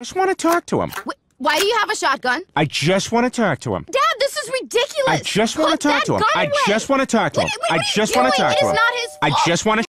just want to talk to him. Why do you have a shotgun? I just want to talk to him. Dad, this is ridiculous. I just want to talk to him. I just want to talk to him. I just want to talk to him. It is not his fault. I just want to